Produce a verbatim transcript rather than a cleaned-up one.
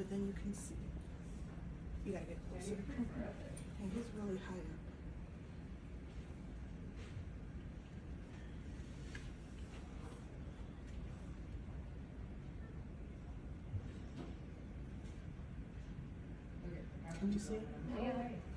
then you can see. You gotta get closer. And he's really high up. Can you see? Yeah.